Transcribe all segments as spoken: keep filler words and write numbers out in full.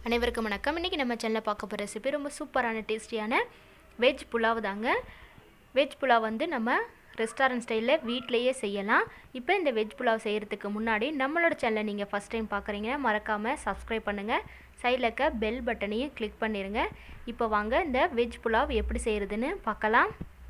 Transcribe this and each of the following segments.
அனைவருக்கும் வணக்கம். இன்றைக்கி நம்ம சேனலில் பார்க்க போகிற ரெசிபி ரொம்ப சூப்பரான டேஸ்டியான வெஜ் புலாவ் தாங்க. வெஜ் புலாவ் வந்து நம்ம ரெஸ்டாரண்ட் ஸ்டைலில் வீட்டிலையே செய்யலாம். இப்போ இந்த வெஜ் புலாவ் செய்கிறதுக்கு முன்னாடி நம்மளோட சேனலை நீங்கள் ஃபஸ்ட் டைம் பார்க்குறீங்கன்னா மறக்காமல் சப்ஸ்கிரைப் பண்ணுங்கள். சைடில் இருக்க பெல் பட்டனையும் கிளிக் பண்ணிடுங்க. இப்போ வாங்க இந்த வெஜ் புலாவ் எப்படி செய்கிறதுன்னு பார்க்கலாம்.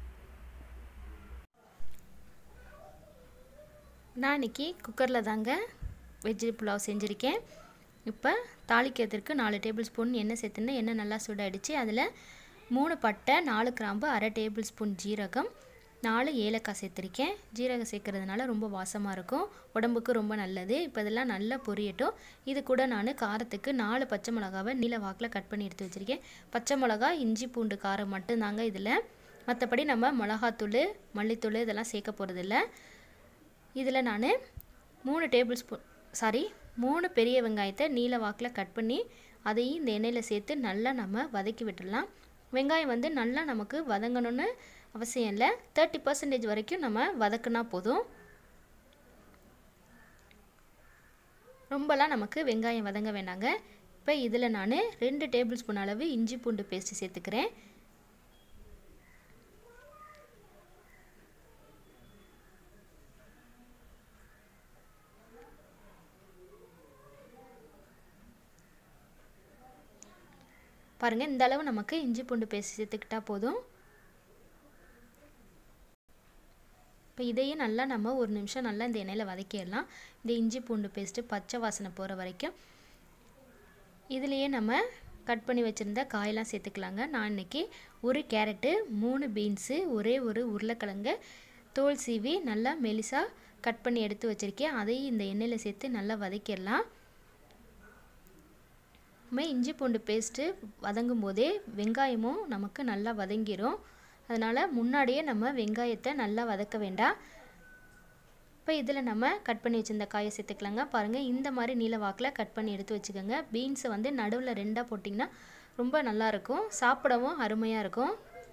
நான் இன்றைக்கி குக்கரில் தாங்க வெஜ் புலாவ் செஞ்சுருக்கேன். இப்போ தாளிக்கிறதுக்கு நாலு டேபிள் ஸ்பூன் எண்ணெய் சேர்த்துன்னு எண்ணெய் நல்லா சூடாகிடுச்சு. அதில் மூணு பட்டை, நாலு கிராம்பு, அரை டேபிள் ஸ்பூன் ஜீரகம், நாலு ஏலக்காய் சேர்த்துருக்கேன். ஜீரகம் சேர்க்கறதுனால ரொம்ப வாசமாக இருக்கும், உடம்புக்கு ரொம்ப நல்லது. இப்போ இதெல்லாம் நல்லா பொரியட்டும். இது கூட நான் காரத்துக்கு நாலு பச்சை மிளகாவை நீல வாக்கில் கட் பண்ணி எடுத்து வச்சுருக்கேன். பச்சை மிளகா, இஞ்சி பூண்டு காரம் மட்டும்தாங்க இதில். மற்றபடி நம்ம மிளகாத்தூள், மல்லித்தூள் இதெல்லாம் சேர்க்க போகிறதில்ல. இதில் நான் மூணு டேபிள் ஸ்பூன் சாரி மூணு பெரிய வெங்காயத்தை நீல வாக்கில் கட் பண்ணி அதையும் இந்த எண்ணெயில் சேர்த்து நல்லா நம்ம வதக்கி விட்டுடலாம். வெங்காயம் வந்து நல்லா நமக்கு வதங்கணும்னு அவசியம் இல்லை, தேர்ட்டி பர்சன்டேஜ் வரைக்கும் நம்ம வதக்குனா போதும். ரொம்பலாம் நமக்கு வெங்காயம் வதங்க வேண்டாங்க. இப்போ இதில் நான் ரெண்டு டேபிள் ஸ்பூன் அளவு இஞ்சி பூண்டு பேஸ்ட்டு சேர்த்துக்கிறேன். பாருங்கள், இந்த அளவு நமக்கு இஞ்சி பூண்டு பேஸ்ட் சேர்த்துக்கிட்டா போதும். இப்போ இதையும் நல்லா நம்ம ஒரு நிமிஷம் நல்லா இந்த எண்ணெயில் வதக்கிடலாம். இந்த இஞ்சி பூண்டு பேஸ்ட்டு பச்சை வாசனை போகிற வரைக்கும். இதுலேயே நம்ம கட் பண்ணி வச்சுருந்த காயெல்லாம் சேர்த்துக்கலாங்க. நான் இன்றைக்கி ஒரு கேரட்டு, மூணு பீன்ஸு, ஒரே ஒரு உருளைக்கிழங்கு தோல் சீவி நல்லா மெலிசாக கட் பண்ணி எடுத்து வச்சுருக்கேன். அதையும் இந்த எண்ணெயில் சேர்த்து நல்லா வதக்கிடலாம். நம்ம இஞ்சி பூண்டு பேஸ்ட்டு வதங்கும் போதே வெங்காயமும் நமக்கு நல்லா வதங்கிடும். அதனால் முன்னாடியே நம்ம வெங்காயத்தை நல்லா வதக்க வேண்டாம். இப்போ இதில் நம்ம கட் பண்ணி வச்சுருந்த காயை சேர்த்துக்கலாங்க. பாருங்கள், இந்த மாதிரி நீல வாக்கில் கட் பண்ணி எடுத்து வச்சுக்கோங்க. பீன்ஸை வந்து நடுவில் ரெண்டாக போட்டிங்கன்னா ரொம்ப நல்லாயிருக்கும், சாப்பிடவும் அருமையாக இருக்கும்.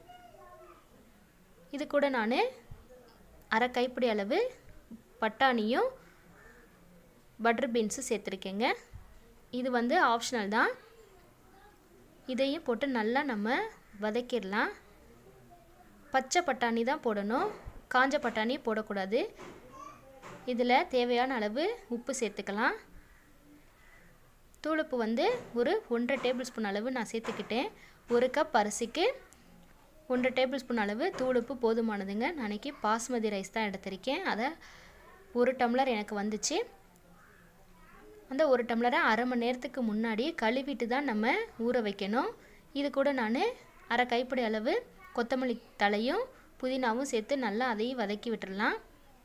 இது கூட நான் அரை கைப்பிடி அளவு பட்டாணியும் பட்டர் பீன்ஸும் சேர்த்துருக்கேங்க. இது வந்து ஆப்ஷனல் தான். இதையும் போட்டு நல்லா நம்ம வதக்கிடலாம். பச்சை பட்டாணி தான் போடணும், காஞ்ச பட்டாணி போடக்கூடாது. இதில் தேவையான அளவு உப்பு சேர்த்துக்கலாம். தூளுப்பு வந்து ஒரு ஒன்றரை டேபிள் ஸ்பூன் அளவு நான் சேர்த்துக்கிட்டேன். ஒரு கப் அரிசிக்கு ஒன்றரை டேபிள் ஸ்பூன் அளவு தூளுப்பு போதுமானதுங்க. நான் அன்றைக்கி பாஸ்மதி ரைஸ் தான் எடுத்திருக்கேன். அதை ஒரு டம்ளர் எனக்கு வந்துச்சு. அந்த ஒரு டம்ளரை அரை மணி நேரத்துக்கு முன்னாடி கழுவிட்டு தான் நம்ம ஊற வைக்கணும். இது கூட நான் அரை கைப்பிடி அளவு கொத்தமல்லி தலையும் புதினாவும் சேர்த்து நல்லா அதையும் வதக்கி விட்டுடலாம்.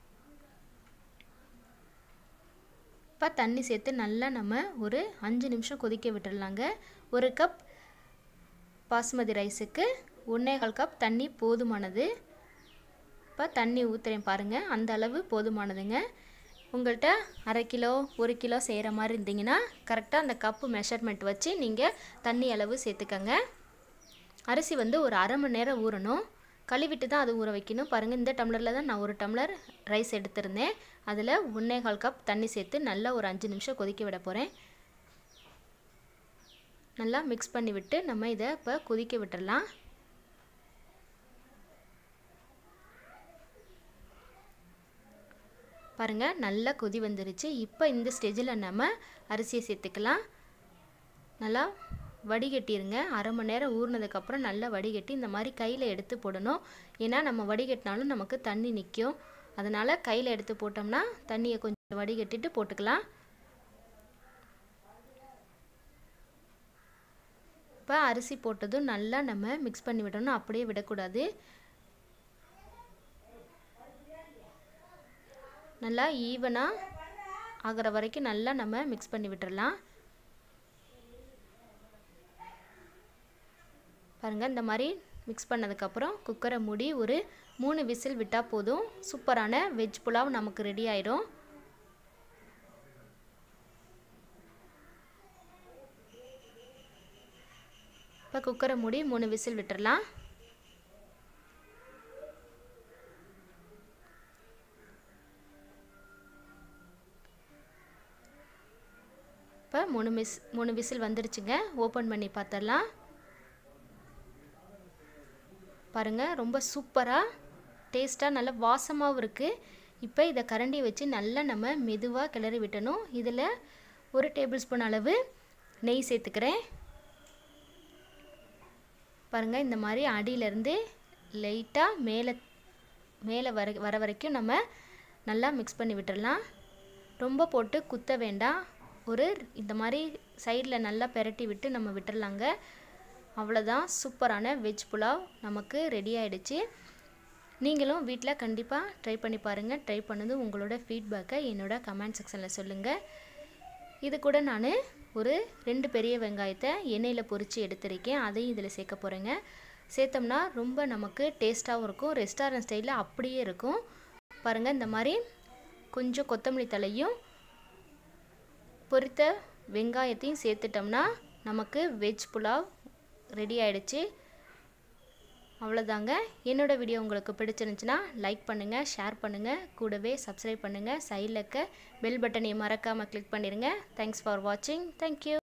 இப்போ தண்ணி சேர்த்து நல்லா நம்ம ஒரு அஞ்சு நிமிஷம் கொதிக்க விட்டுடலாங்க. ஒரு கப் பாஸ்மதி ரைஸுக்கு ஒன்றேகால் கப் தண்ணி போதுமானது. இப்போ தண்ணி ஊற்றுறேன் பாருங்கள், அந்த அளவு போதுமானதுங்க. உங்கள்கிட்ட அரை கிலோ ஒரு கிலோ செய்கிற மாதிரி இருந்தீங்கன்னா கரெக்டாக அந்த கப்பு மெஷர்மெண்ட் வச்சு நீங்கள் தண்ணி அளவு சேர்த்துக்கங்க. அரிசி வந்து ஒரு அரை மணி நேரம் ஊறணும், கழுவிட்டு தான் அது ஊற வைக்கணும். பாருங்கள், இந்த டம்ளரில் தான் நான் ஒரு டம்ளர் ரைஸ் எடுத்திருந்தேன். அதில் ஒன்றேகால் கப் தண்ணி சேர்த்து நல்லா ஒரு அஞ்சு நிமிஷம் கொதிக்க விட போகிறேன். நல்லா மிக்ஸ் பண்ணி விட்டு நம்ம இதை இப்போ கொதிக்க விட்டுடலாம். பாருங்கள், நல்லா கொதி வந்துருச்சு. இப்போ இந்த ஸ்டேஜில் நம்ம அரிசியை சேர்த்துக்கலாம். நல்லா வடிகட்டிடுங்க. அரை மணி நேரம் ஊறினதுக்கப்புறம் நல்லா வடிகட்டி இந்த மாதிரி கையில் எடுத்து போடணும். ஏன்னா நம்ம வடிகட்டினாலும் நமக்கு தண்ணி நிற்கும். அதனால் கையில் எடுத்து போட்டோம்னா தண்ணியை கொஞ்சம் வடிகட்டிட்டு போட்டுக்கலாம். இப்போ அரிசி போட்டதும் நல்லா நம்ம மிக்ஸ் பண்ணி விடணும், அப்படியே விடக்கூடாது. நல்லா ஈவனாக ஆகிற வரைக்கும் நல்லா நம்ம மிக்ஸ் பண்ணி விட்டுடலாம். பாருங்கள், இந்த மாதிரி மிக்ஸ் பண்ணதுக்கப்புறம் குக்கரை மூடி ஒரு மூணு விசில் விட்டால் போதும். சூப்பரான வெஜ் புலாவ் நமக்கு ரெடி ஆயிடும். இப்போ குக்கரை மூடி மூணு விசில் விட்டுடலாம். இப்போ மூணு மிஸ் மூணு விசில் வந்துடுச்சுங்க. ஓப்பன் பண்ணி பார்த்துடலாம். பாருங்கள், ரொம்ப சூப்பராக டேஸ்ட்டாக நல்ல வாசமாகவும் இருக்குது. இப்போ இதை கரண்டி வச்சு நல்லா நம்ம மெதுவாக கிளறி விட்டணும். இதில் ஒரு டேபிள் ஸ்பூன் அளவு நெய் சேர்த்துக்கிறேன். பாருங்கள், இந்த மாதிரி அடியிலேருந்து லைட்டாக மேலே மேலே வர வர வரைக்கும் நம்ம நல்லா மிக்ஸ் பண்ணி விட்டுடலாம். ரொம்ப போட்டு குத்த வேண்டாம். ஒரு இந்த மாதிரி சைடில் நல்லா பெரட்டி விட்டு நம்ம விட்டுடலாங்க. அவ்வளோதான், சூப்பரான வெஜ் புலாவ் நமக்கு ரெடி ஆகிடுச்சு. நீங்களும் வீட்டில் கண்டிப்பாக ட்ரை பண்ணி பாருங்கள். ட்ரை பண்ணது உங்களோட ஃபீட்பேக்கை என்னோட கமெண்ட் செக்ஷனில் சொல்லுங்கள். இது கூட நான் ஒரு ரெண்டு பெரிய வெங்காயத்தை எண்ணெயில் பொரித்து எடுத்திருக்கேன். அதையும் இதில் சேர்க்க போகிறேங்க. சேர்த்தோம்னா ரொம்ப நமக்கு டேஸ்ட்டாகவும் இருக்கும். ரெஸ்டாரண்ட் ஸ்டைலில் அப்படியே இருக்கும். பாருங்கள், இந்த மாதிரி கொஞ்சம் கொத்தமல்லி தழையும் பொரித்த வெங்காயத்தையும் சேர்த்துட்டோம்னா நமக்கு வெஜ் புலாவ் ரெடி ஆகிடுச்சு. அவ்வளோதாங்க. என்னோடய வீடியோ உங்களுக்கு பிடிச்சிருந்துச்சுன்னா லைக் பண்ணுங்கள், ஷேர் பண்ணுங்கள், கூடவே சப்ஸ்கிரைப் பண்ணுங்கள். சைடில் இருக்க பெல் பட்டனை மறக்காமல் கிளிக் பண்ணிடுங்க. தேங்க்ஸ் ஃபார் வாட்சிங். தேங்க்யூ.